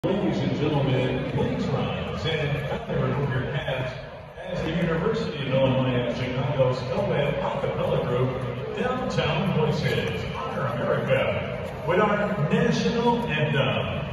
Ladies and gentlemen, please rise and kindly remove your hats as the University of Illinois at Chicago's co-ed a cappella group, Downtown Voices, Honor America, with our national anthem.